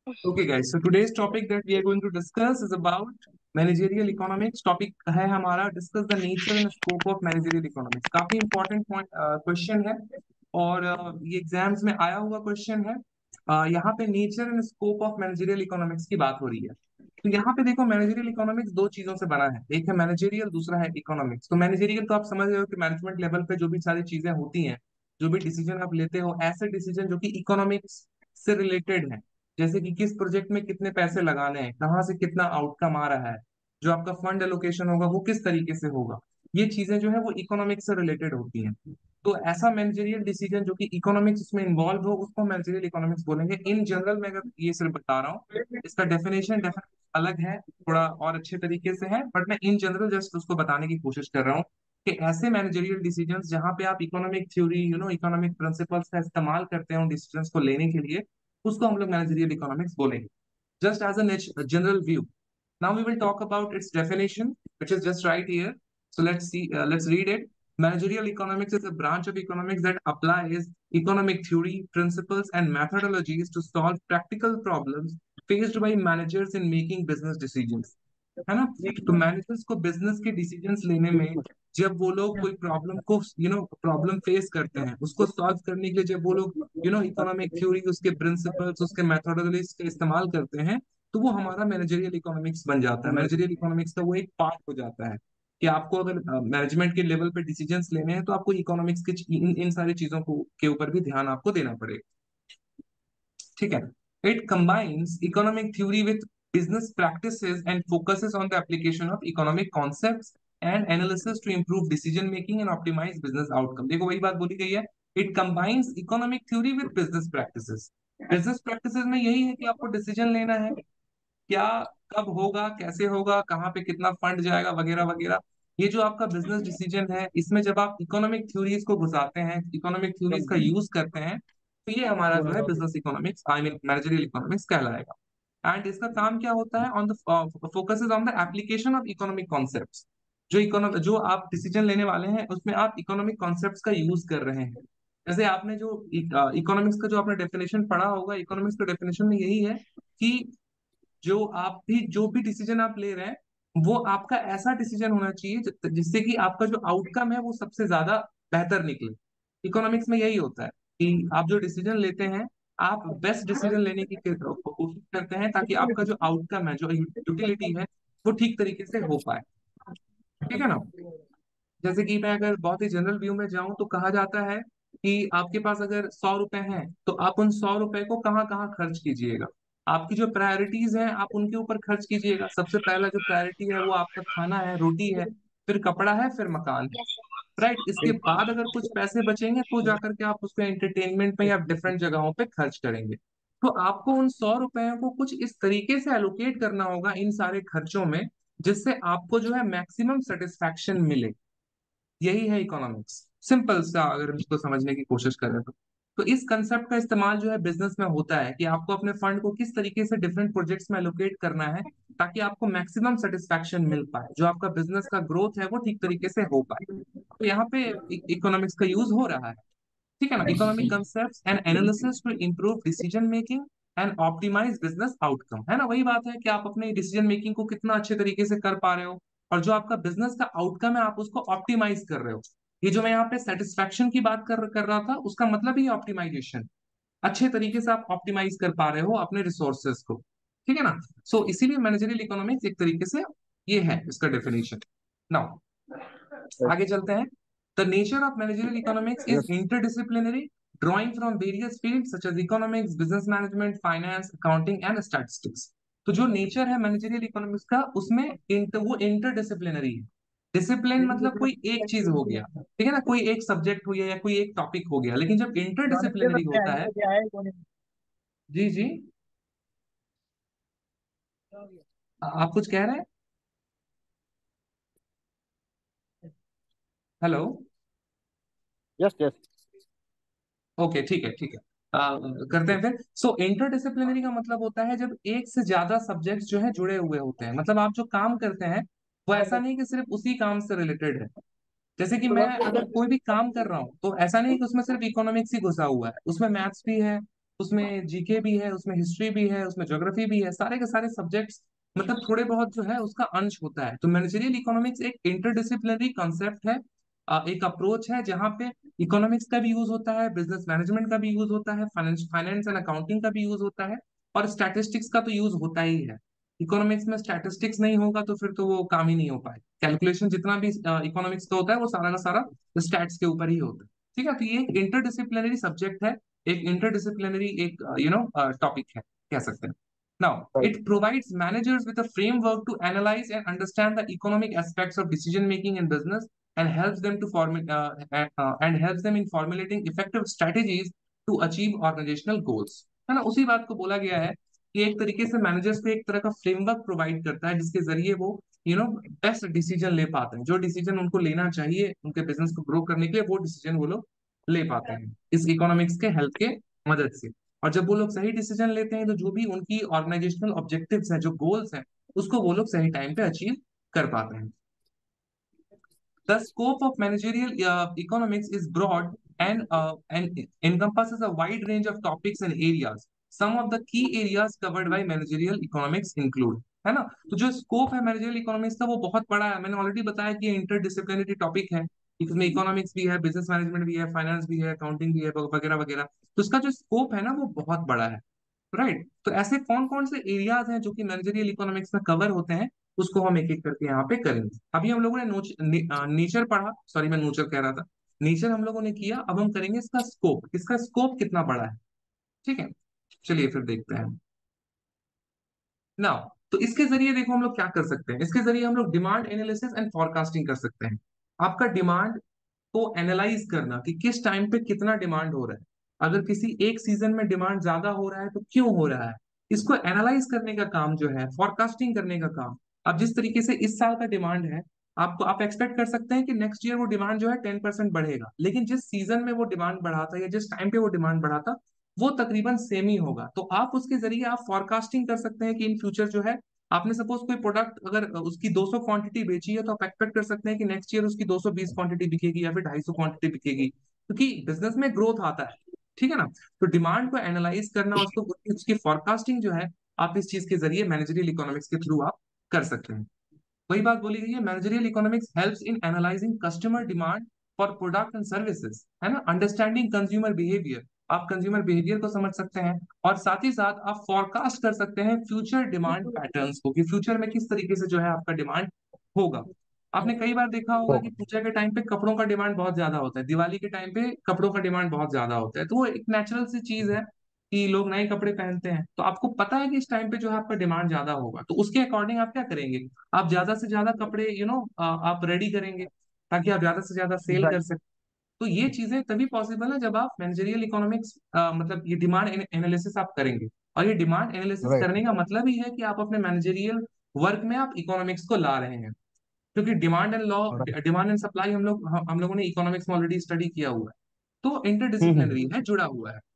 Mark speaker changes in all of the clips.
Speaker 1: Okay, guys. So today's topic that we are going to discuss is about managerial economics. Topic है हमारा discuss the nature and scope of managerial economics. काफी important point question है और ये exams में आया हुआ question है। यहाँ पे nature and scope of managerial economics की बात हो रही है। तो यहाँ पे देखो मैनेजरियल इकोनॉमिक्स दो चीजों से बना है, एक है मैनेजरियल, दूसरा है इकोनॉमिक्स। तो मैनेजरियल तो आप समझ रहे हो कि मैनेजमेंट लेवल पे जो भी सारी चीजें होती हैं, जो भी डिसीजन आप लेते हो, ऐसे डिसीजन जो कि इकोनॉमिक्स से रिलेटेड है। जैसे कि किस प्रोजेक्ट में कितने पैसे लगाने हैं, कहाँ से कितना आउटकम आ रहा है, जो आपका फंड एलोकेशन होगा वो किस तरीके से होगा, ये चीजें जो है वो इकोनॉमिक्स से रिलेटेड होती हैं। तो ऐसा मैनेजरियल डिसीजन जो कि इकोनॉमिक्स उसमें इन्वॉल्व हो उसको मैनेजरियल इकोनॉमिक्स बोलेंगे। इन जनरल मैं अगर ये सिर्फ बता रहा हूँ, इसका डेफिनेशन अलग है, थोड़ा और अच्छे तरीके से है, बट मैं इन जनरल जस्ट उसको बताने की कोशिश कर रहा हूँ कि ऐसे मैनेजरियल डिसीजंस जहां पे आप इकोनॉमिक थ्योरी इकोनॉमिक प्रिंसिपल्स का इस्तेमाल करते हैं उन डिसीजंस को लेने के लिए, उसको हम लोग मैनेजरियल इकोनॉमिक्स बोलेंगे। Just as a general view, now we will talk about its definition, which is just right here. So let's read it. Managerial economics is a branch of economics that applies economic theory, principles, and methodologies to solve practical problems faced by managers in making business decisions. है ना? तो managers को business के decisions लेने में, जब वो लोग कोई प्रॉब्लम को प्रॉब्लम फेस करते हैं, उसको सॉल्व करने के लिए जब वो लोग इकोनॉमिक थ्योरी, उसके प्रिंसिपल्स, उसके मेथोडोलॉजीज का इस्तेमाल करते हैं, तो वो हमारा मैनेजरियल इकोनॉमिक्स बन जाता है। मैनेजरियल इकोनॉमिक्स का वो एक पार्ट हो जाता है कि आपको अगर मैनेजमेंट के लेवल पे डिसीजंस लेने हैं तो आपको इकोनॉमिक्स के इन सारी चीजों को के ऊपर भी ध्यान आपको देना पड़ेगा। ठीक है। It combines economic theory with business practices and focuses on the application of economic concepts and analysis to improve decision making and optimise business outcome. देखो वही बात बोली गई है, it combines economic theory with business practices. Business practices में यही है कि आपको डिसीजन लेना है, क्या, कब होगा, कैसे होगा, कहाँ पे कितना फंड जाएगा, वगैरह वगैरह। ये जो आपका बिजनेस डिसीजन है, इसमें जब आप इकोनॉमिक थ्योरीज को घुसाते हैं, इकोनॉमिक थ्योरीज का यूज करते हैं, तो ये हमारा जो है business economics, I mean managerial economics कहलाएगा। एंड इसका काम क्या होता है, on the focuses on the application of economic concepts. जो आप डिसीजन लेने वाले हैं उसमें आप इकोनॉमिक कॉन्सेप्ट्स का यूज कर रहे हैं। जैसे आपने जो इकोनॉमिक्स का जो आपने डेफिनेशन पढ़ा होगा, इकोनॉमिक्स का डेफिनेशन में यही है कि जो भी डिसीजन आप ले रहे हैं, वो आपका ऐसा डिसीजन होना चाहिए जिससे कि आपका जो आउटकम है वो सबसे ज्यादा बेहतर निकले। इकोनॉमिक्स में यही होता है कि आप जो डिसीजन लेते हैं, आप बेस्ट डिसीजन लेने की कोशिश करते हैं ताकि आपका जो आउटकम है, जो यूटिलिटी है, वो ठीक तरीके से हो पाए। ठीक है ना? जैसे कि मैं अगर बहुत ही जनरल व्यू में जाऊं तो कहा जाता है कि आपके पास अगर 100 रुपए हैं तो आप उन 100 रुपए को कहाँ कहाँ खर्च कीजिएगा। आपकी जो प्रायोरिटीज हैं आप उनके ऊपर खर्च कीजिएगा। सबसे पहला जो प्रायोरिटी है वो आपका खाना है, रोटी है, फिर कपड़ा है, फिर मकान है। राइट, इसके बाद अगर कुछ पैसे बचेंगे तो जाकर के आप उसको एंटरटेनमेंट में या डिफरेंट जगहों पे खर्च करेंगे। तो आपको उन 100 रुपयों को कुछ इस तरीके से एलोकेट करना होगा इन सारे खर्चों में, जिससे आपको जो है मैक्सिमम सेटिस्फैक्शन मिले। यही है इकोनॉमिक्स, सिंपल सा अगर हम इसको समझने की कोशिश करें तो इस कंसेप्ट का इस्तेमाल जो है बिजनेस में होता है कि आपको अपने फंड को किस तरीके से डिफरेंट प्रोजेक्ट्स में एलोकेट करना है ताकि आपको मैक्सिमम सेटिस्फैक्शन मिल पाए, जो आपका बिजनेस का ग्रोथ है वो ठीक तरीके से हो पाए। तो यहाँ पे इकोनॉमिक्स का यूज हो रहा है। ठीक है ना? Economic concept and analysis to improve decision making and optimise business outcome. है ना? वही बात है कि आप अपने डिसीजन मेकिंग को कितना अच्छे तरीके से कर पा रहे हो, और जो आपका बिजनेस का आउटकम है आप उसको ऑप्टिमाइज कर रहे हो। ये जो मैं यहाँ पे सेटिस्फैक्शन की बात कर रहा था, उसका मतलब ही ऑप्टिमाइजेशन। अच्छे तरीके से आप ऑप्टिमाइज कर पा रहे हो अपने रिसोर्सेज को। ठीक है ना? सो इसीलिए मैनेजरियल इकोनॉमिक्स एक तरीके से ये है इसका डेफिनेशन। नाउ आगे चलते हैं। The nature of managerial economics is
Speaker 2: Yes.
Speaker 1: Interdisciplinary, drawing from various fields such as economics, business management, finance, accounting and statistics. तो जो नेचर है मैनेजरियल इकोनॉमिक्स का, उसमें वो इंटरडिसिप्लिनरी है। डिसिप्लिन मतलब कोई एक चीज हो गया, ठीक है ना, कोई एक सब्जेक्ट हो गया या कोई एक टॉपिक हो गया, लेकिन जब इंटरडिसिप्लिनरी होता है। जी जी, आप कुछ कह रहे हैं? हेलो?
Speaker 2: Yes, yes.
Speaker 1: ओके, ठीक है ठीक है। करते हैं फिर। सो इंटरडिसिप्लिनरी का मतलब होता है जब एक से ज्यादा सब्जेक्ट्स जो है जुड़े हुए होते हैं, मतलब आप जो काम करते हैं वो ऐसा नहीं कि सिर्फ उसी काम से रिलेटेड है। जैसे कि मैं अगर कोई भी काम कर रहा हूँ तो ऐसा नहीं कि उसमें सिर्फ इकोनॉमिक्स ही घुसा हुआ है, उसमें मैथ्स भी है, उसमें जीके भी है, उसमें हिस्ट्री भी है, उसमें ज्योग्राफी भी है, सारे के सारे सब्जेक्ट्स मतलब थोड़े बहुत जो है उसका अंश होता है। तो मैनेजरियल इकोनॉमिक्स एक इंटरडिसिप्लिनरी कॉन्सेप्ट है, एक अप्रोच है जहाँ पे इकोनॉमिक्स का भी यूज होता है, बिजनेस मैनेजमेंट का भी यूज होता है, फाइनेंस एंड अकाउंटिंग का भी यूज होता है, और स्टैटिस्टिक्स का तो यूज होता ही है। इकोनॉमिक्स में स्टैटिस्टिक्स नहीं होगा तो फिर तो वो काम ही नहीं हो पाए। कैलकुलेशन जितना भी इकोनॉमिक्स का होता है वो सारा का सारा स्टैट्स के ऊपर ही होता है। ठीक है, तो ये एक इंटरडिसिप्लिनरी सब्जेक्ट है, एक इंटरडिसिप्लिनरी एक टॉपिक है कह सकते हैं। Now,
Speaker 2: right.
Speaker 1: it provides managers with a framework to analyze and understand the economic aspects of decision making in business, and helps them to and helps them in formulating effective strategies to achieve organizational goals। है ना, उसी बात को बोला गया है कि एक तरीके से मैनेजर्स को एक तरह का फ्रेमवर्क प्रोवाइड करता है जिसके जरिए वो बेस्ट डिसीजन ले पाते हैं। जो डिसीजन उनको लेना चाहिए उनके बिजनेस को ग्रो करने के लिए, वो डिसीजन वो लोग ले पाते हैं इस इकोनॉमिक्स के हेल्प के मदद से। और जब वो लोग सही डिसीजन लेते हैं तो जो भी उनकी ऑर्गेनाइजेशनल ऑब्जेक्टिव्स हैं, जो गोल्स हैं, उसको वो लोग सही टाइम पे अचीव कर पाते हैं। The scope of managerial economics is broad and encompasses a wide range of topics and areas. Some of the key areas covered by managerial economics include, है ना, तो जो स्कोप है मैनेजरियल इकोनॉमिक्स का वो बहुत बड़ा है। मैंने ऑलरेडी बताया कि ये इंटरडिसिप्लिनरी टॉपिक है, इसमें इकोनॉमिक्स भी है, बिजनेस मैनेजमेंट भी है, फाइनेंस भी है, अकाउंटिंग भी है, वगैरह वगैरह। तो इसका जो स्कोप है ना वो बहुत बड़ा है। राइट, तो ऐसे कौन कौन से एरियाज हैं जो कि मैनेजरियल इकोनॉमिक्स में कवर होते हैं, उसको हम एक एक करके यहाँ पे करेंगे। अभी हम लोगों ने नेचर पढ़ा, सॉरी मैं नोचर कह रहा था, नेचर हम लोगों ने किया। अब हम करेंगे इसका स्कोप कितना बड़ा है। ठीक है, चलिए फिर देखते हैं। नाउ, तो इसके जरिए देखो हम लोग क्या कर सकते हैं, इसके जरिए हम लोग डिमांड एनालिसिस एंड फॉरकास्टिंग कर सकते हैं। आपका डिमांड को एनालाइज करना कि किस टाइम पे कितना डिमांड हो रहा है, अगर किसी एक सीजन में डिमांड ज्यादा हो रहा है तो क्यों हो रहा है, इसको एनालाइज करने का काम जो है, फॉरकास्टिंग करने का काम। अब जिस तरीके से इस साल का डिमांड है, आपको आप एक्सपेक्ट कर सकते हैं कि नेक्स्ट ईयर वो डिमांड जो है 10% बढ़ेगा, लेकिन जिस सीजन में वो डिमांड बढ़ा था या जिस टाइम पे वो डिमांड बढ़ा था वो तकरीबन सेम ही होगा। तो आप उसके जरिए आप फॉरकास्टिंग कर सकते हैं कि इन फ्यूचर जो है, आपने सपोज कोई प्रोडक्ट अगर उसकी 200 क्वांटिटी बेची है तो आप एक्सपेक्ट कर सकते हैं कि नेक्स्ट ईयर उसकी 220 क्वांटिटी बिकेगी या फिर 250 क्वांटिटी बिकेगी, क्योंकि बिजनेस में ग्रोथ आता है। ठीक है ना, तो डिमांड को एनालाइज करना, उसको उसकी फॉरकास्टिंग जो है, आप इस चीज के जरिए मैनेजरियल इकोनॉमिक्स के थ्रू आप कर सकते हैं। वही बात बोली गई है, managerial economics helps in analysing customer demand for product and services, है ना, अंडरस्टैंडिंग कंज्यूमर बिहेवियर, आप कंज्यूमर बिहेवियर को समझ सकते हैं, और साथ ही साथ आप फोरकास्ट कर सकते हैं फ्यूचर डिमांड पैटर्न्स को, कि फ्यूचर में किस तरीके से जो है आपका डिमांड होगा। आपने कई बार देखा होगा कि
Speaker 2: Oh,
Speaker 1: पूजा के टाइम पे कपड़ों का डिमांड बहुत ज्यादा होता है, दिवाली के टाइम पे कपड़ों का डिमांड बहुत ज्यादा होता है, तो वो एक नेचुरल सी चीज है कि लोग नए कपड़े पहनते हैं। तो आपको पता है कि इस टाइम पे जो है आपका डिमांड ज्यादा होगा, तो उसके अकॉर्डिंग आप क्या करेंगे, आप ज्यादा से ज्यादा कपड़े आप रेडी करेंगे ताकि आप ज्यादा से ज्यादा सेल कर
Speaker 2: right.
Speaker 1: सकें। तो ये चीजें तभी पॉसिबल है जब आप मैनेजरियल इकोनॉमिक्स मतलब ये डिमांड एनालिसिस आप करेंगे। और ये डिमांड एनालिसिस
Speaker 2: Right.
Speaker 1: करने का मतलब ही है कि आप अपने मैनेजरियल वर्क में आप इकोनॉमिक्स को ला रहे हैं, क्योंकि demand and law,
Speaker 2: Right.
Speaker 1: Demand and supply हम लोगों ने इकोनॉमिक्स में ऑलरेडी स्टडी किया हुआ है, तो
Speaker 2: Mm-hmm.
Speaker 1: इंटरडिसिप्लिनरी है, जुड़ा हुआ है।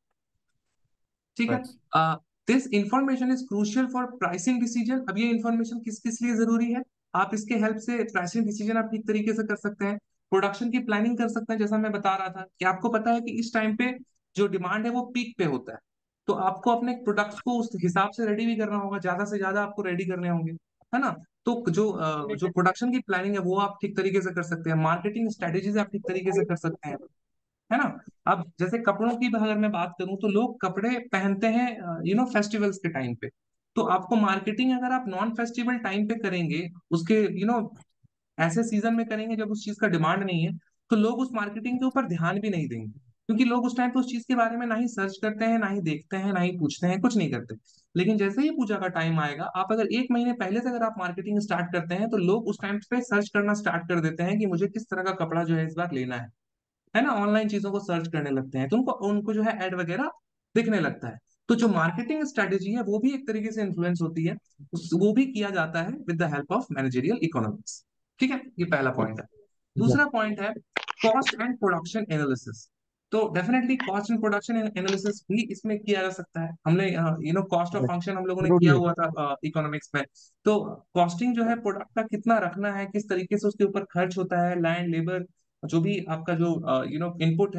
Speaker 1: ठीक है,
Speaker 2: Right.
Speaker 1: This information is crucial for pricing decision. अब ये इंफॉर्मेशन किस किस लिए जरूरी है, आप इसके हेल्प से प्राइसिंग डिसीजन आप ठीक तरीके से कर सकते हैं, प्रोडक्शन की प्लानिंग कर सकते हैं। जैसा मैं बता रहा था कि आपको पता है कि इस टाइम पे जो डिमांड है वो पीक पे होता है, तो आपको अपने प्रोडक्ट्स को उस हिसाब से रेडी भी करना होगा, ज्यादा से ज्यादा आपको रेडी करने होंगे, है ना। तो जो प्रोडक्शन की प्लानिंग है वो आप ठीक तरीके से कर सकते हैं, मार्केटिंग स्ट्रेटेजीज आप ठीक तरीके से कर सकते हैं, है ना। अब जैसे कपड़ों की अगर मैं बात करूं तो लोग कपड़े पहनते हैं फेस्टिवल्स के टाइम पे, तो आपको मार्केटिंग अगर आप नॉन फेस्टिवल टाइम पे करेंगे, उसके ऐसे सीजन में करेंगे जब उस चीज का डिमांड नहीं है, तो लोग उस मार्केटिंग के ऊपर ध्यान भी नहीं देंगे, क्योंकि लोग उस टाइम पे उस चीज के बारे में ना ही सर्च करते हैं, ना ही देखते हैं, ना ही पूछते हैं, कुछ नहीं करते। लेकिन जैसे ही पूजा का टाइम आएगा, आप अगर एक महीने पहले से अगर आप मार्केटिंग स्टार्ट करते हैं, तो लोग उस टाइम पे सर्च करना स्टार्ट कर देते हैं कि मुझे किस तरह का कपड़ा जो है इस बार लेना है ना, ऑनलाइन चीजों को सर्च करने लगते हैं, तो उनको उनको जो है ऐड वगैरह दिखने लगता है। तो जो मार्केटिंग स्ट्रेटेजी है वो भी एक तरीके से इन्फ्लुएंस होती है, वो भी किया जाता है with the help of managerial economics. ठीक है, ये पहला पॉइंट है।
Speaker 2: Yeah.
Speaker 1: दूसरा पॉइंट है कॉस्ट एंड प्रोडक्शन एनालिसिस। तो definitely cost and production analysis भी इसमें किया जा सकता है। हमने कॉस्ट ऑफ
Speaker 2: Right.
Speaker 1: फंक्शन हम लोगों ने किया
Speaker 2: Absolutely.
Speaker 1: हुआ था इकोनॉमिक्स में। तो कॉस्टिंग जो है प्रोडक्ट का कितना रखना है, किस तरीके से उसके ऊपर खर्च होता है, लैंड लेबर, जो भी आपका जो इनपुट है,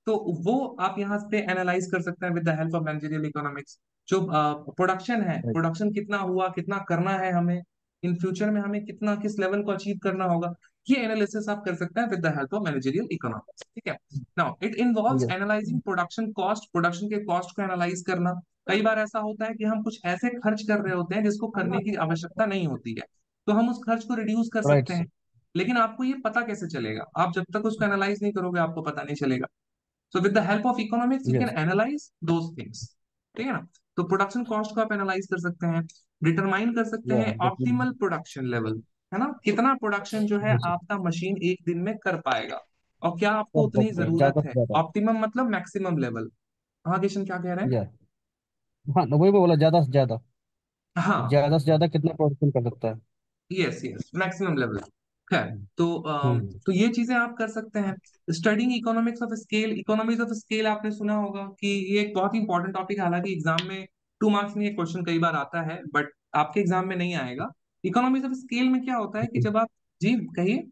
Speaker 1: तो वो आप यहाँ पे एनालाइज कर सकते हैं with the help of managerial economics. जो प्रोडक्शन है,
Speaker 2: राइट।
Speaker 1: प्रोडक्शन कितना हुआ, कितना करना है हमें, इन फ्यूचर में हमें कितना किस लेवल को अचीव करना होगा, ये एनालिसिस आप कर सकते हैं with the help of managerial economics. ठीक है। Now it involves
Speaker 2: yes.
Speaker 1: Analysing production cost, production के कॉस्ट को एनालाइज करना। कई बार ऐसा होता है कि हम कुछ ऐसे खर्च कर रहे होते हैं जिसको करने की आवश्यकता नहीं होती है, तो हम उस खर्च को रिड्यूस कर
Speaker 2: राइट
Speaker 1: सकते हैं।
Speaker 2: सर।
Speaker 1: लेकिन आपको ये पता कैसे चलेगा? आप जब तक उसको एनालाइज नहीं करोगे आपको पता नहीं चलेगा। So with the help of economics you can
Speaker 2: yes.
Speaker 1: Analyse those things. ठीक है ना। तो प्रोडक्शन कॉस्ट को आप एनालाइज कर सकते हैं, डिटरमाइन कर सकते
Speaker 2: या
Speaker 1: हैं ऑप्टिमल
Speaker 2: डेफिनेटली।
Speaker 1: प्रोडक्शन लेवल, है ना, कितना प्रोडक्शन जो है
Speaker 2: यस।
Speaker 1: आपका मशीन एक दिन में कर पाएगा और क्या आपको
Speaker 2: कर
Speaker 1: उतनी
Speaker 2: सकते हैं ज्यादा
Speaker 1: जरूरत
Speaker 2: से
Speaker 1: है।
Speaker 2: ज्यादा।
Speaker 1: ऑप्टिमम मतलब मैक्सिमम लेवल। हाँ किशन क्या कह रहे हैं?
Speaker 2: या हाँ, वही मैं बोला, ज्यादा से ज्यादा।
Speaker 1: हाँ,
Speaker 2: ज्यादा से ज्यादा कितना प्रोडक्शन कर सकता है।
Speaker 1: यस यस, मैक्सिमम लेवल है। तो
Speaker 2: हम्म।
Speaker 1: तो ये चीजें आप कर सकते हैं। Studying economics of scale, economies of scale आपने सुना होगा कि ये एक बहुत ही इंपॉर्टेंट टॉपिक है। हालांकि एग्जाम में 2 मार्क्स में ये क्वेश्चन कई बार आता है, बट आपके एग्जाम में नहीं आएगा। इकोनॉमीज ऑफ स्केल में क्या होता है कि जब आप, जी कहिए।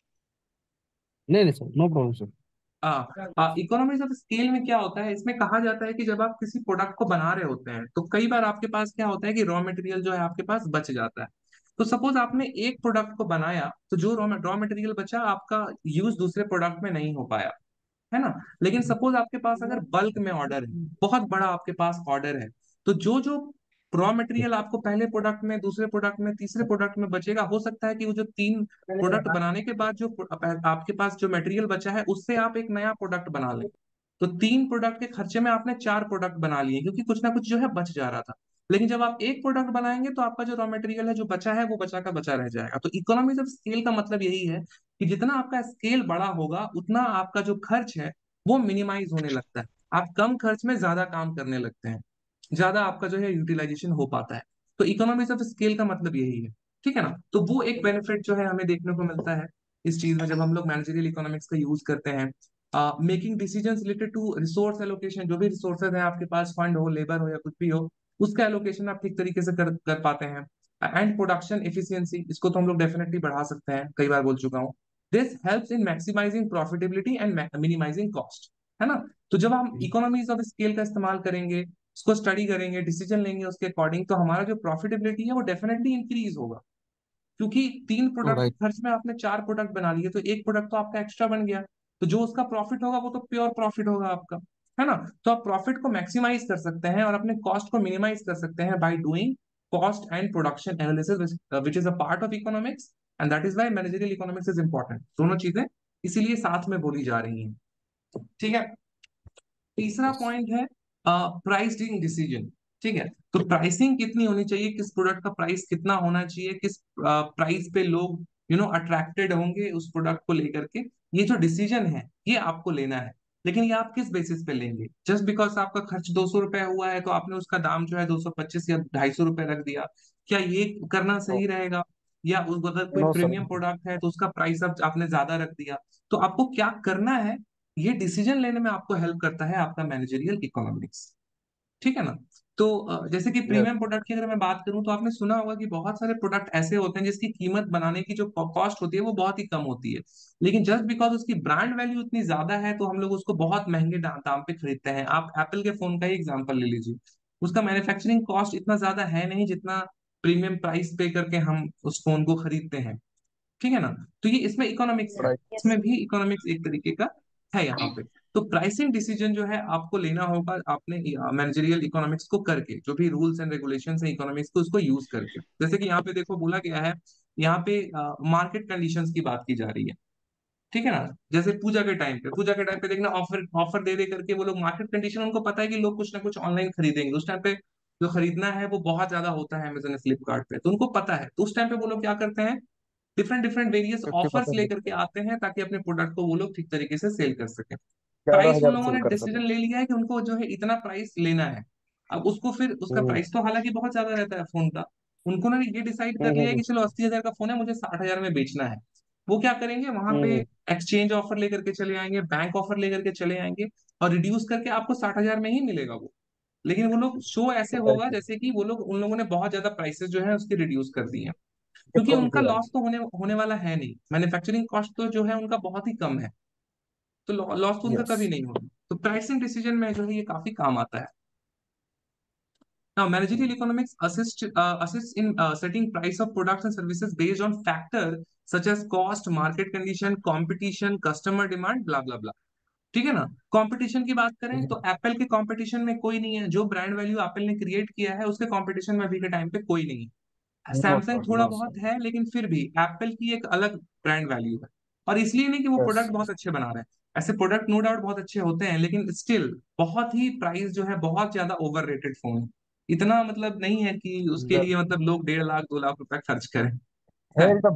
Speaker 2: नहीं नहीं sir, no problem sir.
Speaker 1: Economies of scale में क्या होता है, इसमें कहा जाता है कि जब आप किसी प्रोडक्ट को बना रहे होते हैं तो कई बार आपके पास क्या होता है कि रॉ मटेरियल जो है आपके पास बच जाता है। तो सपोज आपने एक प्रोडक्ट को बनाया, तो जो रॉ मटेरियल बचा आपका यूज दूसरे प्रोडक्ट में नहीं हो पाया, है ना। लेकिन सपोज आपके पास अगर बल्क में ऑर्डर है, बहुत बड़ा आपके पास ऑर्डर है, तो जो जो रॉ मटेरियल आपको पहले प्रोडक्ट में, दूसरे प्रोडक्ट में, तीसरे प्रोडक्ट में बचेगा, हो सकता है कि वो जो 3 प्रोडक्ट बनाने के बाद जो आपके पास जो मटेरियल बचा है उससे आप एक नया प्रोडक्ट बना लें। तो 3 प्रोडक्ट के खर्चे में आपने 4 प्रोडक्ट बना लिए, क्योंकि कुछ ना कुछ जो है बच जा रहा था। लेकिन जब आप एक प्रोडक्ट बनाएंगे तो आपका जो रॉ मटेरियल है जो बचा है वो बचा का बचा रह जाएगा। तो इकोनॉमीज ऑफ स्केल का मतलब यही है कि जितना आपका स्केल बड़ा होगा उतना आपका जो खर्च है वो मिनिमाइज होने लगता है। आप कम खर्च में ज्यादा काम करने लगते हैं, ज्यादा आपका जो है यूटिलाइजेशन हो पाता है। तो इकोनॉमिक्स ऑफ स्केल का मतलब यही है। ठीक है ना। तो वो एक बेनिफिट जो है हमें देखने को मिलता है इस चीज में जब हम लोग मैनेजरियल इकोनॉमिक्स का यूज करते हैं। Making decisions related to resource allocation, जो भी रिसोर्सेज हैं आपके पास, फंड हो, लेबर हो या कुछ भी हो, उसका एलोकेशन आप ठीक तरीके से कर पाते हैं। एंड प्रोडक्शन एफिशिएंसी, इसको तो हम लोग डेफिनेटली बढ़ा सकते हैं, कई बार बोल चुका हूँ। This helps in maximising profitability and minimising cost, है ना। तो जब हम इकोनॉमीज ऑफ स्केल का इस्तेमाल करेंगे, उसको स्टडी करेंगे, डिसीजन लेंगे उसके अकॉर्डिंग, तो हमारा जो प्रॉफिटेबिलिटी है वो डेफिनेटली इंक्रीज होगा। क्योंकि 3 प्रोडक्ट के
Speaker 2: राइट।
Speaker 1: खर्च में आपने 4 प्रोडक्ट बना लिए, तो एक प्रोडक्ट तो आपका एक्स्ट्रा बन गया। तो जो उसका प्रॉफिट होगा वो तो प्योर प्रॉफिट होगा आपका, है ना। तो आप प्रॉफिट को मैक्सिमाइज कर सकते हैं और अपने कॉस्ट को मिनिमाइज कर सकते हैं by doing cost and production analysis, which is a part of economics. And that is why managerial economics is important. दोनों चीजें इसीलिए साथ में बोली जा रही हैं। ठीक है। तीसरा पॉइंट है प्राइसिंग डिसीजन। ठीक है। तो प्राइसिंग कितनी होनी चाहिए, किस प्रोडक्ट का प्राइस कितना होना चाहिए, किस प्राइस पे लोग अट्रैक्टेड होंगे उस प्रोडक्ट को लेकर के, ये जो डिसीजन है ये आपको लेना है। लेकिन ये आप किस बेसिस पे लेंगे? जस्ट बिकॉज आपका खर्च 200 रुपए हुआ है तो आपने उसका दाम जो है 225 या 250 रुपए रख दिया, क्या ये करना सही रहेगा? या अगर कोई
Speaker 2: नो सर।
Speaker 1: प्रीमियम प्रोडक्ट है तो उसका प्राइस अब आपने ज्यादा रख दिया। तो आपको क्या करना है, ये डिसीजन लेने में आपको हेल्प करता है आपका मैनेजरियल इकोनॉमिक्स। ठीक है ना। तो जैसे कि
Speaker 2: यस।
Speaker 1: प्रीमियम प्रोडक्ट की अगर मैं बात करूं तो आपने सुना होगा कि बहुत सारे प्रोडक्ट ऐसे होते हैं जिसकी कीमत बनाने की जो कॉस्ट होती है वो बहुत ही कम होती है। लेकिन जस्ट बिकॉज उसकी ब्रांड वैल्यू इतनी ज्यादा है तो हम लोग उसको बहुत महंगे दाम पे खरीदते हैं। आप एप्पल के फोन का ही एग्जांपल ले लीजिए, उसका मैन्युफैक्चरिंग कॉस्ट इतना ज्यादा है नहीं जितना प्रीमियम प्राइस पे करके हम उस फोन को खरीदते हैं। ठीक है ना। तो ये इसमें इकोनॉमिक्स है,
Speaker 2: राइट।
Speaker 1: इसमें भी इकोनॉमिक्स एक तरीके का है यहाँ पे। तो प्राइसिंग डिसीजन जो है आपको लेना होगा आपने मैनेजरियल इकोनॉमिक्स को करके, जो भी रूल्स एंड रेगुलेशंस है इकोनॉमिक्स को उसको यूज करके। जैसे कि यहाँ पे देखो बोला गया है, यहाँ पे मार्केट कंडीशंस की बात की जा रही है। ठीक है ना। जैसे पूजा के टाइम पे देखना ऑफर ऑफर दे दे करके वो लोग, मार्केट कंडीशन उनको पता है कि लोग कुछ ना कुछ ऑनलाइन खरीदेंगे उस टाइम पे, जो खरीदना है वो बहुत ज्यादा होता है अमेजन फ्लिपकार्ट पे, तो उनको पता है। तो उस टाइम पे वो लोग क्या करते हैं, डिफरेंट डिफरेंट वेरियस
Speaker 2: 50%
Speaker 1: ऑफर्स लेकर के
Speaker 2: डिस्काउंट।
Speaker 1: आते हैं ताकि अपने प्रोडक्ट को वो लोग ठीक तरीके से सेल कर सकें।
Speaker 2: ज्यादा
Speaker 1: प्राइस उन
Speaker 2: हजार
Speaker 1: लोगों
Speaker 2: सेल
Speaker 1: ने
Speaker 2: कर
Speaker 1: डिसीजन
Speaker 2: सके।
Speaker 1: ले लिया है कि उनको जो है इतना प्राइस लेना है। अब उसको फिर उसका
Speaker 2: हम्म।
Speaker 1: प्राइस तो हालांकि बहुत ज्यादा रहता है फोन का, उनको ना ये डिसाइड कर
Speaker 2: हम्म।
Speaker 1: लिया है
Speaker 2: हम्म।
Speaker 1: कि चलो 80,000 का फोन है, मुझे 60,000 में बेचना है। वो क्या करेंगे, वहां पे
Speaker 2: हम्म।
Speaker 1: एक्सचेंज ऑफर लेकर के चले आएंगे, बैंक ऑफर लेकर के चले आएंगे, और रिड्यूस करके आपको 60,000 में ही मिलेगा वो। लेकिन वो लोग शो ऐसे होगा
Speaker 2: राइट।
Speaker 1: जैसे कि वो लोग, उन लोगों ने बहुत ज्यादा प्राइसेस जो है उसकी रिड्यूस कर दी है। क्योंकि
Speaker 2: डिस्काउंट
Speaker 1: उनका
Speaker 2: किया है।
Speaker 1: लॉस तो होने होने वाला है नहीं, मैन्युफैक्चरिंग कॉस्ट तो जो है उनका बहुत ही कम है। तो लॉस तो उनका
Speaker 2: यस।
Speaker 1: कभी नहीं होगा। तो प्राइसिंग डिसीजन में जो है ये काफी काम आता है। Now, managerial economics assists in setting price of products and services based on factor such as cost, market condition, competition, customer demand, blah blah blah. ठीक है ना। कंपटीशन की बात करें तो एप्पल के कंपटीशन में कोई नहीं है। जो ब्रांड वैल्यू एप्पल ने क्रिएट किया है उसके कंपटीशन में अभी के टाइम पे कोई नहीं है।
Speaker 2: नो
Speaker 1: सैमसंग
Speaker 2: सर,
Speaker 1: थोड़ा
Speaker 2: नो
Speaker 1: बहुत
Speaker 2: सर।
Speaker 1: है, लेकिन फिर भी एप्पल की एक अलग ब्रांड वैल्यू है। और इसलिए नहीं कि वो
Speaker 2: यस।
Speaker 1: प्रोडक्ट बहुत अच्छे बना रहे हैं, ऐसे प्रोडक्ट नो डाउट बहुत अच्छे होते हैं, लेकिन स्टिल बहुत ही प्राइस जो है बहुत ज्यादा ओवर रेटेड फोन है। इतना मतलब नहीं है कि उसके लिए मतलब लोग 1.5 लाख 2 लाख रुपए खर्च करें। है।
Speaker 2: एकदम।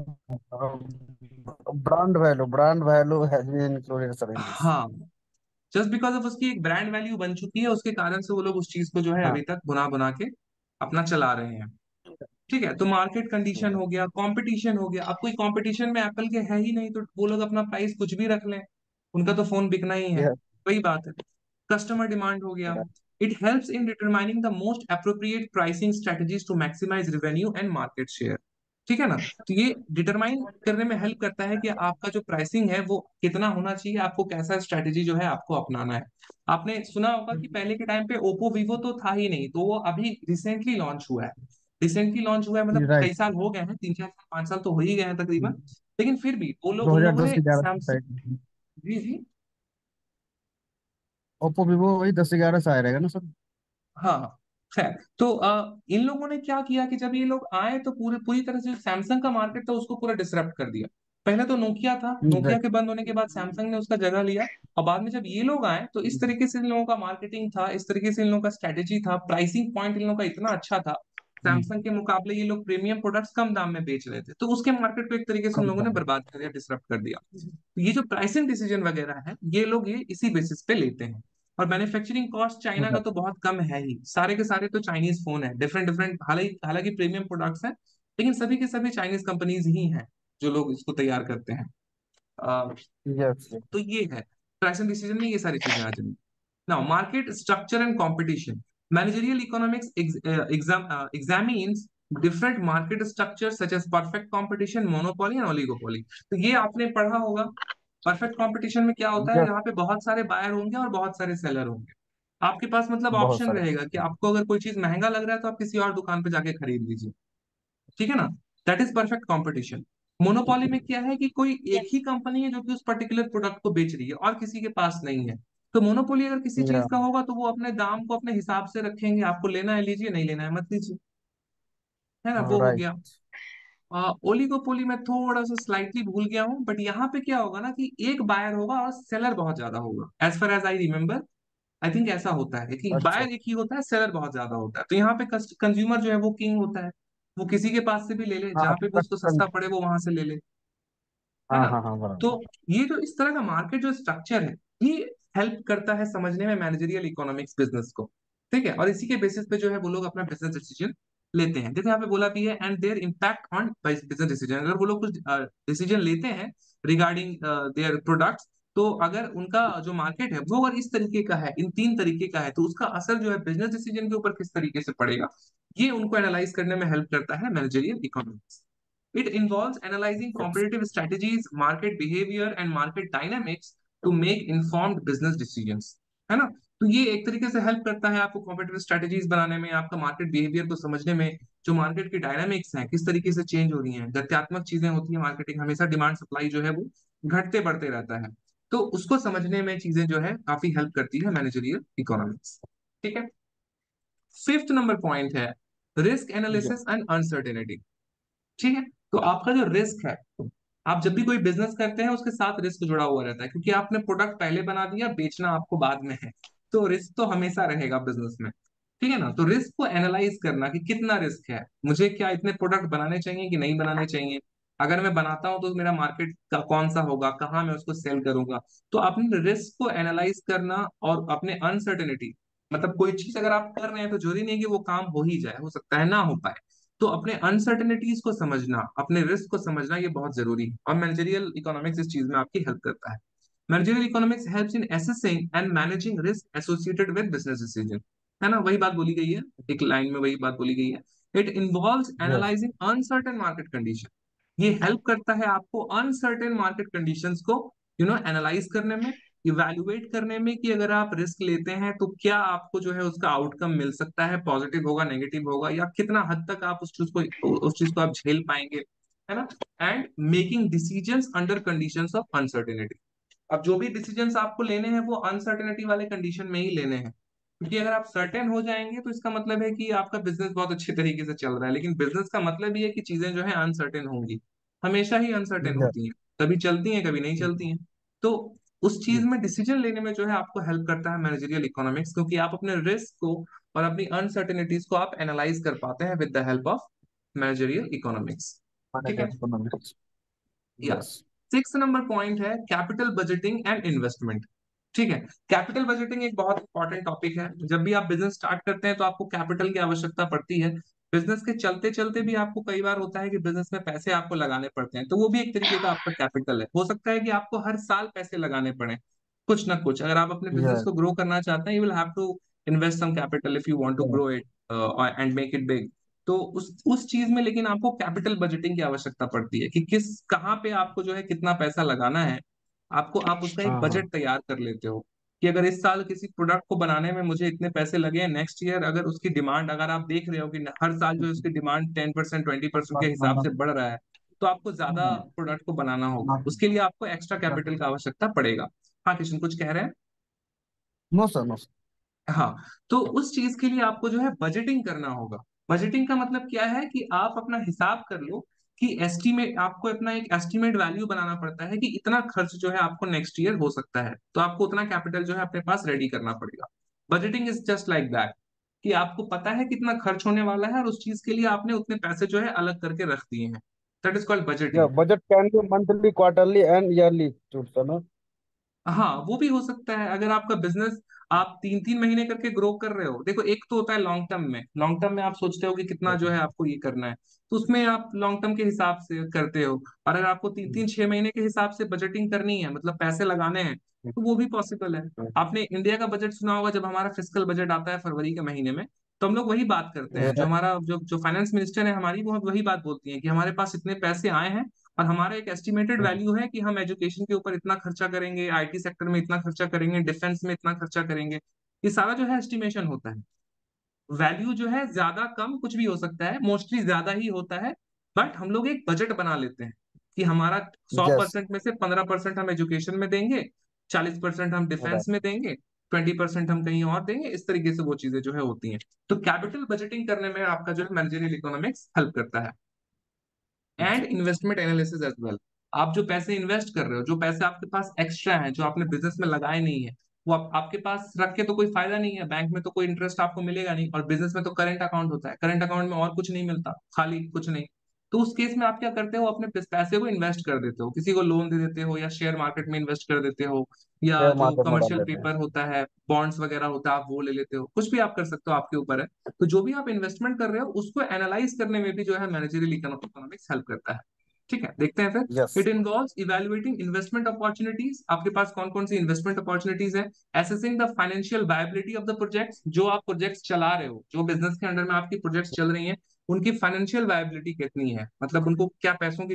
Speaker 2: Brand value has been included sir in this.
Speaker 1: हाँ, जस्ट बिकॉज ऑफ उसकी एक ब्रांड वैल्यू बन चुकी है, उसके कारण से वो लोग उस चीज को जो है
Speaker 2: हाँ।
Speaker 1: अभी तक बुना बुना के अपना चला रहे हैं। ठीक है, तो मार्केट कंडीशन हो गया, कंपटीशन हो गया। अब कोई कंपटीशन में एप्पल के है ही नहीं, तो वो लोग अपना प्राइस कुछ भी रख लें, उनका तो फोन बिकना ही है।
Speaker 2: यस।
Speaker 1: वही बात है। कस्टमर डिमांड हो गया। It helps in determining the most appropriate pricing strategies to maximise revenue and market share. ठीक है ना। तो ये डिटरमाइन करने में हेल्प करता है कि आपका जो प्राइसिंग है वो कितना होना चाहिए, आपको कैसा स्ट्रेटेजी जो है आपको अपनाना है। आपने सुना होगा कि पहले के टाइम पे ओप्पो वीवो तो था ही नहीं, तो वो अभी रिसेंटली लॉन्च हुआ है। रिसेंटली लॉन्च हुआ है, मतलब कई
Speaker 2: राइट।
Speaker 1: साल हो गए हैं, 3 4 साल 5 साल तो हो ही गए हैं तकरीबन। लेकिन फिर भी वो लोग, उन लोगों
Speaker 2: 2010
Speaker 1: ने
Speaker 2: के 11
Speaker 1: सैमसंग।
Speaker 2: साइड।
Speaker 1: जी जी।
Speaker 2: ओप्पो वीवो वही 10 11 से आया रहेगा ना सर।
Speaker 1: हाँ। खैर, तो इन लोगों ने क्या किया कि जब ये लोग आए तो पूरी पूरी तरह से सैमसंग का मार्केट था उसको पूरा डिसरप्ट कर दिया। पहले तो नोकिया था, नोकिया
Speaker 2: राइट।
Speaker 1: के बंद होने के बाद सैमसंग ने उसका जगह लिया। और बाद में जब ये लोग आए तो इस तरीके से इन लोगों का मार्केटिंग था, इस तरीके से इन लोगों का स्ट्रेटेजी था, प्राइसिंग पॉइंट इन लोगों का इतना अच्छा था। सैमसंग के मुकाबले ये लोग प्रीमियम प्रोडक्ट्स कम दाम में बेच रहे थे, तो उसके मार्केट को एक तरीके से इन
Speaker 2: कम
Speaker 1: लोगों ने
Speaker 2: कम।
Speaker 1: बर्बाद कर दिया, डिसरप्ट कर दिया। तो ये जो प्राइसिंग डिसीजन वगैरह है ये लोग ये इसी बेसिस पे लेते हैं। और मैन्युफैक्चरिंग कॉस्ट चाइना का तो बहुत कम है ही, सारे के सारे तो चाइनीज फोन है, डिफरेंट डिफरेंट, हालांकि हालांकि प्रीमियम प्रोडक्ट्स हैं, लेकिन सभी के सभी चाइनीज कंपनीज ही हैं जो लोग इसको तैयार करते हैं। Uh,
Speaker 2: yes.
Speaker 1: तो ये है प्राइसिंग डिसीजन में ये सारी चीजें आ जाएंगी। Now market structure and competition. Managerial economics examines different market structures such as perfect competition, monopoly and oligopoly। तो ये आपने पढ़ा होगा। परफेक्ट कंपटीशन में क्या होता है,
Speaker 2: यस।
Speaker 1: यहाँ पे बहुत सारे बायर होंगे और बहुत सारे सेलर होंगे। आपके पास मतलब
Speaker 2: बहुत
Speaker 1: ऑप्शन
Speaker 2: सारे।
Speaker 1: रहेगा कि आपको अगर कोई चीज महंगा लग रहा है तो आप किसी और दुकान पे जाके खरीद लीजिए। ठीक है ना। That is perfect competition. Monopoly में क्या है कि कोई एक ही कंपनी है जो कि उस पर्टिकुलर प्रोडक्ट को बेच रही है और किसी के पास नहीं है। तो मोनोपोली अगर किसी
Speaker 2: या।
Speaker 1: चीज का होगा तो वो अपने दाम को अपने हिसाब से रखेंगे, आपको लेना है लीजिए, नहीं लेना है मत लीजिए। है ना, वो हो
Speaker 2: राइट।
Speaker 1: गया। ओलिगोपोली में थोड़ा सा स्लाइटली भूल गया हूँ, बट यहाँ पे क्या होगा ना कि एक बायर होगा और सेलर बहुत ज्यादा होगा, as far as I remember. I think ऐसा होता है कि
Speaker 2: अच्छा।
Speaker 1: बायर एक ही होता है, सेलर बहुत ज्यादा होता है। तो यहाँ पे कंज्यूमर जो है वो किंग होता है, वो किसी के पास से भी ले ले,
Speaker 2: हाँ।
Speaker 1: जहां पे भी उसको सस्ता पड़े वो वहां से ले ले। है
Speaker 2: हाँ
Speaker 1: ना।
Speaker 2: हाँ हाँ,
Speaker 1: तो
Speaker 2: बराबर।
Speaker 1: ये जो इस तरह का मार्केट जो स्ट्रक्चर है ये हेल्प करता है समझने में मैनेजरियल इकोनॉमिक्स बिजनेस को। ठीक है, और इसी के बेसिस पे जो है वो लोग अपना बिजनेस डिसीजन लेते हैं। जैसे यहाँ पे बोला भी है and their impact on business decision. अगर वो लोग कुछ डिसीजन लेते हैं रिगार्डिंग देयर प्रोडक्ट्स, तो अगर उनका जो मार्केट है वो अगर इस तरीके का है, इन 3 तरीके का है, तो उसका असर जो है बिजनेस डिसीजन के ऊपर किस तरीके से पड़ेगा, ये उनको एनालाइज करने में हेल्प करता है managerial economics. It involves analyzing
Speaker 2: yes.
Speaker 1: competitive strategies, market behavior, and market dynamics to make informed business decisions। है ना। तो ये एक तरीके से हेल्प करता है आपको कॉम्पिटिटिव स्ट्रेटेजीज बनाने में, आपका मार्केट बिहेवियर को समझने में, जो मार्केट की डायनामिक्स हैं किस तरीके से चेंज हो रही हैं, गत्यात्मक चीजें होती है मार्केटिंग, हमेशा डिमांड सप्लाई जो है वो घटते बढ़ते रहता है। तो उसको समझने में चीजें जो है काफी हेल्प करती है मैनेजरियल इकोनॉमिक्स। ठीक है। फिफ्थ नंबर पॉइंट है रिस्क एनालिसिस एंड अनसर्टेनिटी। ठीक है। तो आपका जो रिस्क है, आप जब भी कोई बिजनेस करते हैं उसके साथ रिस्क जुड़ा हुआ रहता है, क्योंकि आपने प्रोडक्ट पहले बना दिया, बेचना आपको बाद में है। तो रिस्क तो हमेशा रहेगा बिजनेस में। ठीक है ना। तो रिस्क को एनालाइज करना कि कितना रिस्क है, मुझे क्या इतने प्रोडक्ट बनाने चाहिए कि नहीं बनाने चाहिए, अगर मैं बनाता हूं तो मेरा मार्केट का कौन सा होगा, कहाँ मैं उसको सेल करूंगा। तो अपने रिस्क को एनालाइज करना और अपने अनसर्टेनिटी, मतलब कोई चीज अगर आप कर रहे हैं तो जरूरी नहीं कि वो काम हो ही जाए, हो सकता है ना हो पाए। तो अपने अनसर्टेनिटीज को समझना, अपने रिस्क को समझना ये बहुत जरूरी है, और मैनेजरियल इकोनॉमिक्स इस चीज में आपकी हेल्प करता है। Managerial economics helps in assessing and managing risk associated with business decision. है ना, वही बात बोली गई है, एक लाइन में वही बात बोली गई है। It involves
Speaker 2: yes.
Speaker 1: Analysing uncertain market condition. ये हेल्प करता है आपको अनसर्टेन मार्केट कंडीशंस को एनालाइज करने में, इवैल्यूएट करने में कि अगर आप रिस्क लेते हैं तो क्या आपको जो है उसका आउटकम मिल सकता है, पॉजिटिव होगा, नेगेटिव होगा, या कितना हद तक आप उस चीज को आप झेल पाएंगे, है ना। And making decisions under conditions of uncertainty. अब जो भी डिसीजंस आपको लेने हैं वो अनसर्टेनिटी वाले कंडीशन में ही लेने हैं, क्योंकि अगर आप सर्टेन हो जाएंगे तो इसका मतलब है कि आपका बिजनेस बहुत अच्छे तरीके से चल रहा है, लेकिन बिजनेस का मतलब ये है कि चीजें जो है अनसर्टेन होंगी, हमेशा ही अनसर्टेन
Speaker 2: यस।
Speaker 1: होती हैं, कभी चलती हैं कभी नहीं चलती हैं। तो उस चीज में डिसीजन लेने में जो है आपको हेल्प करता है मैनेजरियल इकोनॉमिक्स, क्योंकि आप अपने रिस्क को और अपनी अनसर्टेनिटीज को आप एनालाइज कर पाते हैं with the help of managerial economics. ठीक है।
Speaker 2: इकोनॉमिक्स।
Speaker 1: या
Speaker 2: यस।
Speaker 1: 6 नंबर पॉइंट है कैपिटल बजटिंग एंड इन्वेस्टमेंट। ठीक है। कैपिटल बजटिंग एक बहुत इंपॉर्टेंट टॉपिक है। जब भी आप बिजनेस स्टार्ट करते हैं तो आपको कैपिटल की आवश्यकता पड़ती है। बिजनेस के चलते चलते भी आपको कई बार होता है कि बिजनेस में पैसे आपको लगाने पड़ते हैं, तो वो भी एक तरीके का आपका कैपिटल है। हो सकता है कि आपको हर साल पैसे लगाने पड़े कुछ ना कुछ। अगर आप अपने बिजनेस
Speaker 2: यस।
Speaker 1: को ग्रो करना चाहते हैं, you will have to invest some capital if you want to grow it and make it big. तो उस चीज में लेकिन आपको कैपिटल बजटिंग की आवश्यकता पड़ती है कि किस कहाँ पे आपको जो है कितना पैसा लगाना है। आपको आप उसका एक
Speaker 2: हाँ हाँ।
Speaker 1: बजट तैयार कर लेते हो कि अगर इस साल किसी प्रोडक्ट को बनाने में मुझे इतने पैसे लगे हैं, नेक्स्ट ईयर अगर उसकी डिमांड, अगर आप देख रहे हो कि हर साल जो है उसकी डिमांड 10% 20% के हिसाब से बढ़ रहा है, तो आपको ज्यादा प्रोडक्ट को बनाना होगा, उसके लिए आपको एक्स्ट्रा कैपिटल का आवश्यकता पड़ेगा। हाँ किशन कुछ कह रहे हैं।
Speaker 2: No sir, no sir.
Speaker 1: हाँ, तो उस चीज के लिए आपको जो है बजटिंग करना होगा। बजटिंग का मतलब क्या है कि आप अपना हिसाब कर लो कि एस्टीमेट, आपको अपना एक एस्टीमेट वैल्यू बनाना पड़ता है कि इतना खर्च जो है आपको नेक्स्ट ईयर हो सकता है, तो आपको उतना कैपिटल जो है अपने पास रेडी करना पड़ेगा। Budgeting is just like that, कि आपको पता है कितना खर्च होने वाला है और उस चीज के लिए आपने उतने पैसे जो है अलग करके रख दिए हैं। दैट इज कॉल्ड
Speaker 2: या
Speaker 1: budgeting.
Speaker 2: Budget can be monthly, quarterly and yearly, sir ना?
Speaker 1: हाँ वो भी हो सकता है। अगर आपका बिजनेस आप 3 3 महीने करके ग्रो कर रहे हो, देखो एक तो होता है लॉन्ग टर्म में, लॉन्ग टर्म में आप सोचते हो कि कितना जो है आपको ये करना है, तो उसमें आप लॉन्ग टर्म के हिसाब से करते हो। और अगर आपको 3 3 6 महीने के हिसाब से बजटिंग करनी है, मतलब पैसे लगाने हैं, तो वो भी पॉसिबल है। आपने इंडिया का बजट सुना होगा, जब हमारा फिस्कल बजट आता है फरवरी के महीने में, तो हम लोग वही बात करते हैं, जो हमारा जो जो फाइनेंस मिनिस्टर है हमारी, वो वही बात बोलती है कि हमारे पास इतने पैसे आए हैं और हमारा एक एस्टिमेटेड वैल्यू है कि हम एजुकेशन के ऊपर इतना खर्चा करेंगे, आईटी सेक्टर में इतना खर्चा करेंगे, डिफेंस में इतना खर्चा करेंगे। ये सारा जो है एस्टिमेशन होता है। वैल्यू जो है ज्यादा कम कुछ भी हो सकता है, मोस्टली ज्यादा ही होता है। बट हम लोग एक बजट बना लेते हैं कि हमारा सौ
Speaker 2: यस।
Speaker 1: परसेंट में से 15% हम एजुकेशन में देंगे, 40% हम डिफेंस में देंगे, 20% हम कहीं और देंगे। इस तरीके से वो चीजें जो है होती हैं। तो कैपिटल बजटिंग करने में आपका जो है मैनेजरियल इकोनॉमिक्स हेल्प करता है। And investment analysis as well. आप जो पैसे इन्वेस्ट कर रहे हो, जो पैसे आपके पास एक्स्ट्रा हैं जो आपने बिजनेस में लगाए नहीं है, वो आपके पास रख के तो कोई फायदा नहीं है, बैंक में तो कोई इंटरेस्ट आपको मिलेगा नहीं, और बिजनेस में तो करंट अकाउंट होता है, करंट अकाउंट में और कुछ नहीं मिलता, खाली कुछ नहीं। तो उस केस में आप क्या करते हो, अपने पैसे को इन्वेस्ट कर देते हो, किसी को लोन दे देते हो, या शेयर मार्केट में इन्वेस्ट कर देते हो, या
Speaker 2: शेयर
Speaker 1: जो
Speaker 2: मार्केट में डाल
Speaker 1: कमर्शियल
Speaker 2: देते हैं।
Speaker 1: पेपर होता है, बॉन्ड्स वगैरह होता है, आप वो ले लेते हो, कुछ भी आप कर सकते हो, आपके ऊपर है। तो जो भी आप इन्वेस्टमेंट कर रहे हो उसको एनालाइज करने में भी जो है मैनेजरियल इकोनॉमिक्स हेल्प करता है। ठीक है, देखते हैं फिर।
Speaker 2: Yes.
Speaker 1: It involves evaluating investment opportunities, आपके पास कौन कौन सी इन्वेस्टमेंट अपॉर्चुनिटीज है। Assessing the financial viability of the projects, जो आप प्रोजेक्ट्स चला रहे हो, जो बिजनेस के अंडर में आपकी प्रोजेक्ट्स चल रही हैं, उनकी फाइनेंशियल वायबिलिटी कितनी है, मतलब उनको क्या पैसों की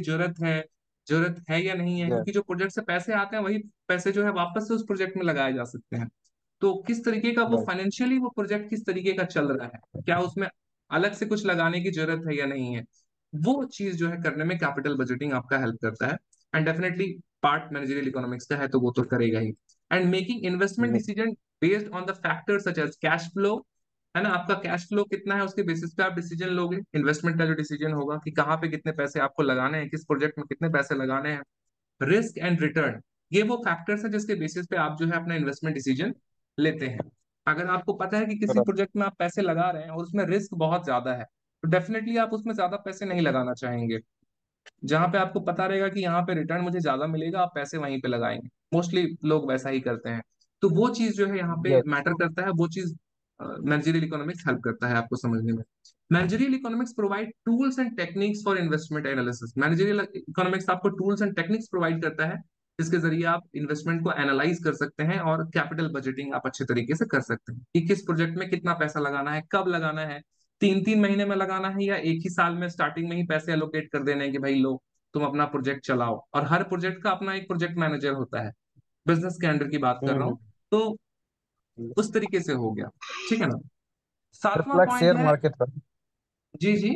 Speaker 1: जरूरत है या नहीं है,
Speaker 2: यस।
Speaker 1: क्योंकि जो प्रोजेक्ट से पैसे आते हैं वही पैसे जो है वापस से उस प्रोजेक्ट में लगाए जा सकते हैं। तो किस तरीके का वो
Speaker 2: राइट।
Speaker 1: फाइनेंशियली वो प्रोजेक्ट किस तरीके का चल रहा है, क्या उसमें अलग से कुछ लगाने की जरूरत है या नहीं है, वो चीज जो है करने में कैपिटल बजटिंग आपका हेल्प करता है। And definitely part managerial economics का है तो वो तो करेगा ही। And making investment decision based on the factors such as cash flow, है ना, आपका कैश फ्लो कितना है उसके बेसिस पे आप डिसीजन लोगे। इन्वेस्टमेंट का जो डिसीजन होगा कि कहाँ पे कितने पैसे आपको लगाने हैं, किस प्रोजेक्ट में कितने पैसे लगाने हैं। रिस्क एंड रिटर्न, ये वो फैक्टर्स है जिसके बेसिस पे आप जो है अपना इन्वेस्टमेंट डिसीजन लेते हैं। अगर आपको पता है कि किसी प्रोजेक्ट में आप पैसे लगा रहे हैं और उसमें रिस्क बहुत ज्यादा है, तो डेफिनेटली आप उसमें ज्यादा पैसे नहीं लगाना चाहेंगे। जहां पे आपको पता रहेगा कि यहाँ पे रिटर्न मुझे ज्यादा मिलेगा, आप पैसे वहीं पे लगाएंगे। मोस्टली लोग वैसा ही करते हैं। तो वो चीज जो है यहाँ पे
Speaker 2: यस।
Speaker 1: मैटर करता है, वो चीज मैनेजरियल इकोनॉमिक्स हेल्प करता है आपको समझने में। Managerial economics provide tools and techniques for investment analysis. Managerial economics आपको टूल्स एंड टेक्निक्स प्रोवाइड करता है जिसके जरिए आप इन्वेस्टमेंट को एनालाइज कर सकते हैं और कैपिटल बजटिंग आप अच्छे तरीके से कर सकते हैं कि किस प्रोजेक्ट में कितना पैसा लगाना है, कब लगाना है, 3 3 महीने में लगाना है, या एक ही साल में स्टार्टिंग में ही पैसे एलोकेट कर देने हैं कि भाई लो तुम अपना प्रोजेक्ट चलाओ। और हर प्रोजेक्ट का अपना एक प्रोजेक्ट मैनेजर होता है। बिजनेस के अंडर की बात कर रहा हूँ। तो उस
Speaker 2: जस्ट
Speaker 1: तरीके से हो गया, ठीक है ना। सातवां
Speaker 2: लाइक
Speaker 1: पॉइंट
Speaker 2: शेयर
Speaker 1: है।
Speaker 2: मार्केट का।
Speaker 1: जी जी।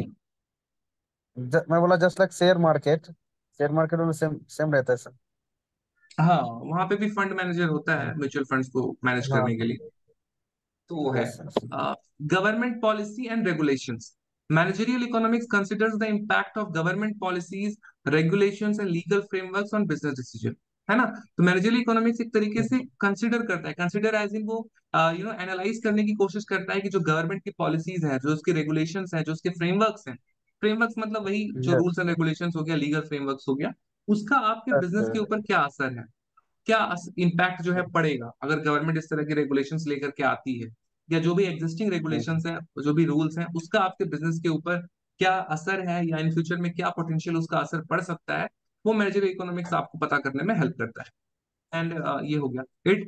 Speaker 2: मैं बोला जस्ट लाइक शेयर मार्केट में सेम सेम रहता है सर।
Speaker 1: हाँ, वहां पे भी फंड मैनेजर होता है म्यूचुअल फंड्स को मैनेज
Speaker 2: हाँ।
Speaker 1: करने के लिए। तो वो है
Speaker 2: yes yes.
Speaker 1: Government policy and regulations. Managerial economics considers the impact of government policies, regulations and legal frameworks on business decision, है ना। तो मैनेजरियल इकोनॉमिक्स एक तरीके से कंसिडर करता है, कंसिडर एज इन वो एनालाइज करने की कोशिश करता है कि जो गवर्नमेंट की पॉलिसीज हैं, जो उसके रेगुलेशंस हैं, जो उसके फ्रेमवर्क्स हैं, फ्रेमवर्क्स मतलब वही जो
Speaker 2: यस
Speaker 1: रूल्स एंड रेगुलेशंस हो गया, लीगल फ्रेमवर्क्स हो गया, उसका आपके बिजनेस के ऊपर क्या असर है, क्या इम्पैक्ट जो है पड़ेगा अगर गवर्नमेंट इस तरह के रेगुलेशंस लेकर के आती है, या जो भी एग्जिस्टिंग रेगुलेशंस हैं, जो भी रूल्स हैं, उसका आपके बिजनेस के ऊपर क्या असर है, या इन फ्यूचर में क्या पोटेंशियल उसका असर पड़ सकता है, वो मैनेजरियल इकोनॉमिक्स आपको पता करने में हेल्प करता है। एंड ये हो गया,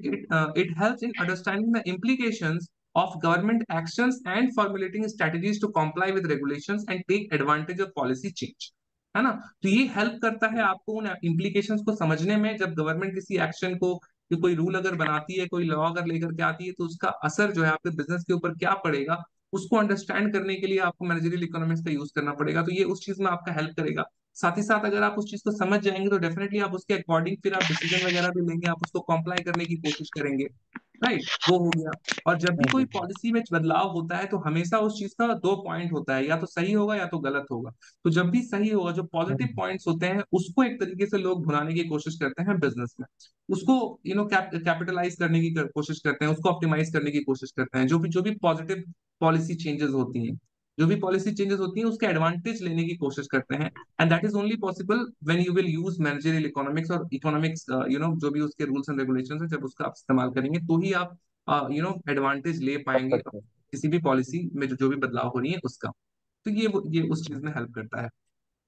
Speaker 1: it helps in understanding the implications of government actions and formulating strategies to comply with regulations and take advantage of policy change, है ना। तो ये हेल्प करता है आपको उन implications को समझने में, जब गवर्नमेंट किसी एक्शन को, कि कोई रूल अगर बनाती है, कोई लॉ अगर लेकर के आती है, तो उसका असर जो है आपके बिजनेस के ऊपर क्या पड़ेगा, उसको अंडरस्टैंड करने के लिए आपको मैनेजरियल इकोनॉमिक्स का यूज करना पड़ेगा। तो ये उस चीज में आपका हेल्प करेगा। साथ ही साथ अगर आप उस चीज को समझ जाएंगे तो डेफिनेटली आप उसके अकॉर्डिंग फिर आप डिसीजन वगैरह भी लेंगे, आप उसको कॉम्प्लाई करने की कोशिश करेंगे, राइट, वो हो गया। और जब भी कोई पॉलिसी में बदलाव होता है तो हमेशा उस चीज का दो पॉइंट होता है, या तो सही होगा या तो गलत होगा। तो जब भी सही होगा, जो पॉजिटिव पॉइंट्स होते हैं, उसको एक तरीके से लोग भुनाने की कोशिश करते हैं बिजनेस में, उसको कैपिटलाइज करने की कोशिश करते हैं, उसको ऑप्टिमाइज करने की कोशिश करते हैं। जो भी पॉजिटिव पॉलिसी चेंजेस होती हैं, जो भी पॉलिसी चेंजेस होती हैं, उसके एडवांटेज लेने की कोशिश करते हैं। And that is only possible when you will use managerial economics और इकोनॉमिक्स, जो भी उसके रूल्स एंड रेगुलेशंस है, जब उसका आप इस्तेमाल करेंगे तो ही आप एडवांटेज ले
Speaker 2: कर
Speaker 1: पाएंगे
Speaker 2: सकते हैं।
Speaker 1: किसी भी पॉलिसी में जो भी बदलाव हो रही है उसका। तो ये उस चीज में हेल्प करता है।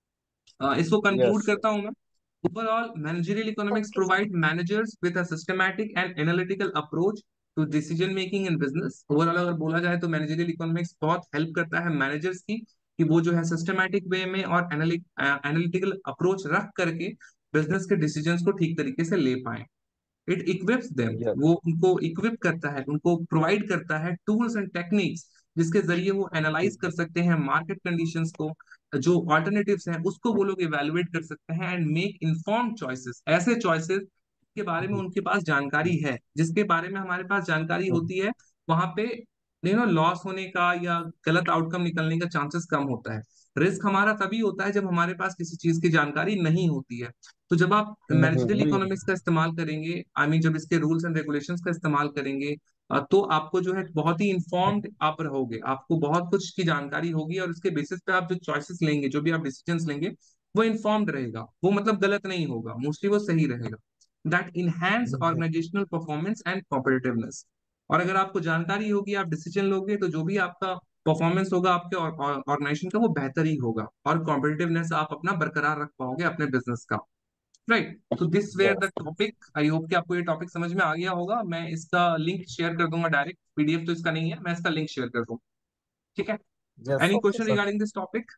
Speaker 1: इसको कंक्लूड
Speaker 2: यस
Speaker 1: करता हूं मैं। Overall managerial economics
Speaker 3: okay sir.
Speaker 1: Provide managers with a systematic and analytical approach to decision making in business. Overall अगर बोला जाए तो मैनेजरियल इकोनॉमिक्स बहुत हेल्प करता है मैनेजर्स की, कि वो जो है सिस्टमैटिक वे में और एनालिटिकल अप्रोच रख करके बिजनेस के डिसीजंस को ठीक तरीके से ले पाए। It equips them,
Speaker 2: yes.
Speaker 1: वो उनको इक्विप करता है, उनको प्रोवाइड करता है टूल्स एंड टेक्निक्स, जिसके जरिए वो एनालाइज कर सकते हैं मार्केट कंडीशंस को, जो ऑल्टरनेटिव्स हैं उसको वो लोग इवेलुएट कर सकते हैं, एंड मेक इन्फॉर्म्ड चॉइसेस, ऐसे चॉइसेस के बारे में उनके पास जानकारी है, जिसके बारे में हमारे पास जानकारी होती है, वहां पे लॉस होने का या गलत आउटकम निकलने का चांसेस कम होता है। रिस्क हमारा तभी होता है जब हमारे पास किसी चीज की जानकारी नहीं होती है। तो जब आप
Speaker 2: नहीं
Speaker 1: मैनेजरियल
Speaker 2: हुई।
Speaker 1: इकोनॉमिक्स का इस्तेमाल करेंगे, आई मीन जब इसके रूल्स एंड रेगुलेशंस का इस्तेमाल करेंगे, तो आपको जो है बहुत ही इन्फॉर्म्ड आप रहोगे, आपको बहुत कुछ की जानकारी होगी, और उसके बेसिस पे आप जो चॉइसेस लेंगे, जो भी आप डिसीजंस लेंगे, वो इन्फॉर्म्ड रहेगा, वो मतलब गलत नहीं होगा, मोस्टली वो सही रहेगा। That enhance organisational performance and competitiveness. और अगर आपको जानकारी होगी, आप डिसीजन लोगे, तो जो भी आपका परफॉर्मेंस होगा आपके ऑर्गेनाइजेशन का, वो बेहतर ही होगा, और कॉम्पिटिटिवनेस आप अपना बरकरार रख पाओगे अपने बिजनेस का, राइट। तो this where the
Speaker 2: yes
Speaker 1: topic. I hope कि आपको ये टॉपिक समझ में आ गया होगा। मैं इसका लिंक शेयर कर दूंगा डायरेक्ट, पीडीएफ तो इसका नहीं है, मैं इसका लिंक शेयर कर दूंगा, ठीक है।
Speaker 2: Yes
Speaker 1: any
Speaker 3: okay
Speaker 1: question
Speaker 3: sir.
Speaker 2: Sir.
Speaker 1: Regarding this topic,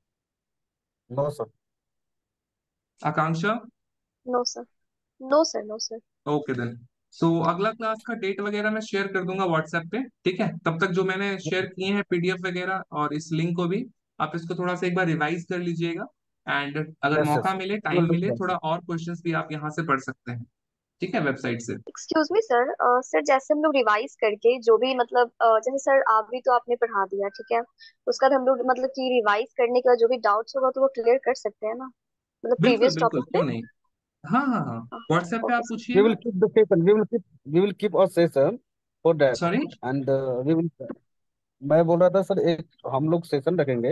Speaker 2: no sir.
Speaker 1: Akanksha?
Speaker 3: No sir. No sir. No sir.
Speaker 1: Okay then. So अगला क्लास का डेट वगैरह मैं शेयर कर दूंगा व्हाट्सएप पे, ठीक है। तब तक जो मैंने शेयर किए हैं पीडीएफ वगैरह और इस लिंक को भी, आप इसको थोड़ा सा एक बार रिवाइज कर लीजिएगा। एंड अगर
Speaker 2: यस
Speaker 1: मौका
Speaker 2: यस
Speaker 1: मिले,
Speaker 2: विल
Speaker 1: टाइम
Speaker 2: डू
Speaker 1: मिले, थोड़ा
Speaker 2: दैट।
Speaker 1: और क्वेश्चंस भी आप यहाँ से पढ़ सकते हैं, ठीक है, वेबसाइट से।
Speaker 3: एक्सक्यूज मी सर, सर जैसे हम लोग रिवाइज करके जो भी मतलब जैसे सर आप भी तो आपने पढ़ा दिया, ठीक है, उसका बाद हम लोग मतलब कि रिवाइज करने के बाद जो भी डाउट्स होगा तो वो क्लियर कर सकते हैं ना, मतलब
Speaker 1: बिल्कुल
Speaker 3: प्रीवियस
Speaker 1: बिल्कुल,
Speaker 3: टॉपिक पे।
Speaker 1: क्यों नहीं। हाँ हाँ हाँ, व्हाट्सएप पे
Speaker 3: ओके
Speaker 1: आप
Speaker 3: सर।
Speaker 2: We
Speaker 1: पूछिएगा।
Speaker 2: will keep the session. We will keep a session for that.
Speaker 1: Sorry.
Speaker 2: And we will. मैं बोल रहा था सर एक हम लोग सेशन रखेंगे।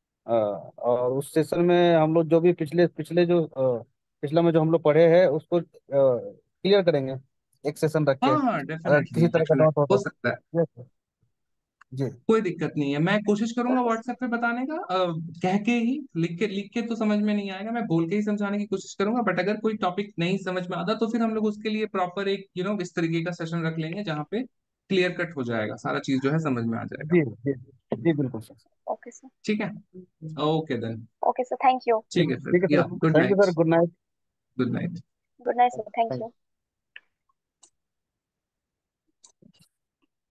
Speaker 2: और उस सेशन में हम लोग जो भी पिछले पिछले जो पिछला में जो हम लोग पढ़े हैं उसको क्लियर करेंगे एक सेशन रख के,
Speaker 1: हाँ हाँ,
Speaker 2: अगर
Speaker 1: डेफिनेटली
Speaker 2: किसी तरह का
Speaker 1: डेफिनेटली
Speaker 2: डाउट हो
Speaker 1: हो
Speaker 2: तो।
Speaker 1: सकता है।
Speaker 2: Yes, sir. जी।
Speaker 1: कोई दिक्कत नहीं है, मैं कोशिश करूंगा
Speaker 3: ओके
Speaker 1: व्हाट्सएप पे बताने का, कह के ही, लिख के तो समझ में नहीं आएगा, मैं बोल के ही समझाने की कोशिश करूंगा। बट अगर कोई टॉपिक नहीं समझ में आता तो फिर हम लोग उसके लिए प्रॉपर एक इस तरीके का सेशन रख लेंगे जहाँ पे क्लियर कट हो जाएगा, सारा चीज जो है समझ में आ जाएगा,
Speaker 2: जी जी जी बिल्कुल सर।
Speaker 3: Okay sir.
Speaker 1: ठीक है। Okay then.
Speaker 3: Okay sir, thank you.
Speaker 1: ठीक है फिर,
Speaker 2: ठीक है
Speaker 1: या
Speaker 2: sir.
Speaker 1: Good
Speaker 2: thank you
Speaker 1: night.
Speaker 2: Sir. Good night.
Speaker 1: Good night.
Speaker 3: Good night sir, thank you.